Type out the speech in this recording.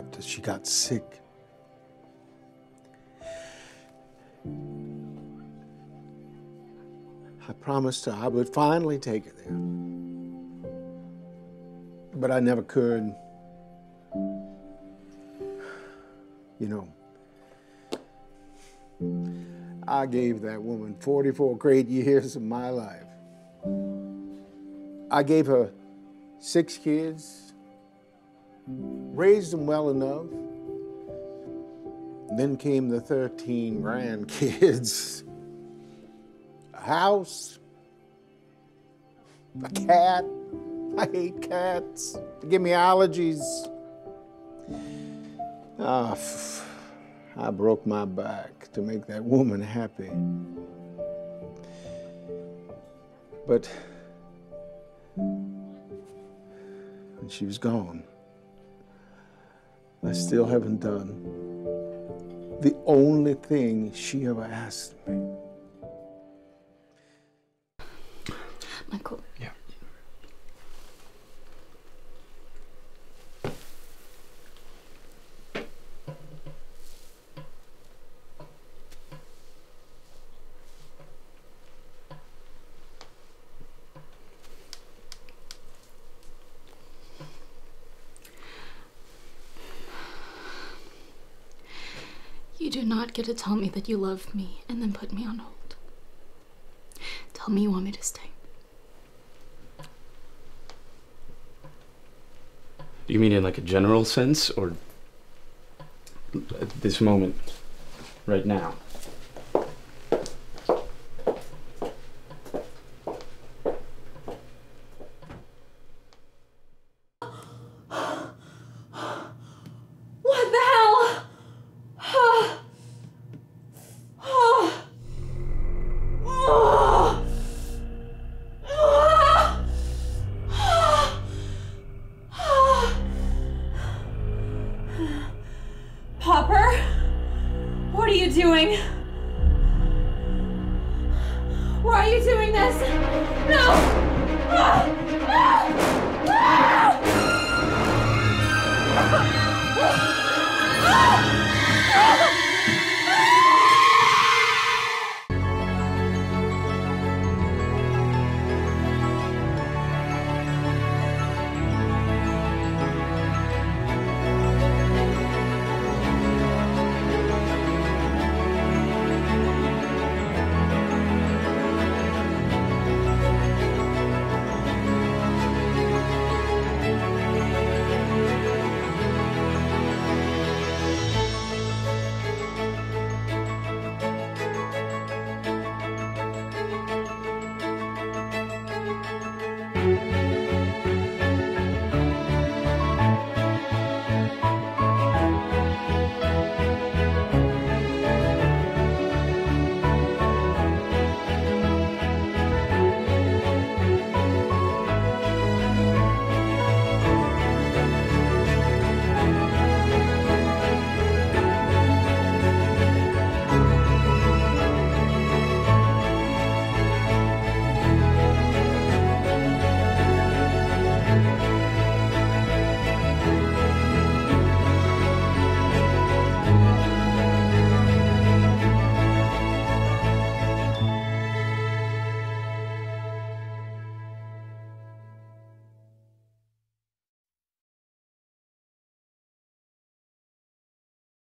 after she got sick. I promised her I would finally take her there. But I never could. You know, I gave that woman 44 great years of my life. I gave her 6 kids, raised them well enough. Then came the 13 grandkids, a house, a cat. I hate cats. They give me allergies. I broke my back to make that woman happy. But when she was gone, I still haven't done the only thing she ever asked me. Michael. Yeah. You do not get to tell me that you love me and then put me on hold. Tell me you want me to stay. Do you mean in like a general sense, or at this moment, right now? What the hell? Popper? What are you doing? Why are you doing this? No! No!